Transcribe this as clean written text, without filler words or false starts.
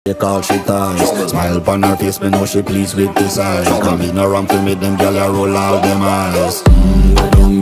Take all she ties. Smile upon her face, me know she pleased with this eye. Come in around to me, them gyal a roll out them eyes.